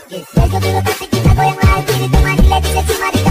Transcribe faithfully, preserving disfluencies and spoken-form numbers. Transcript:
Let's go dulu tapi kita goyang lagi ditemani lady sexy mari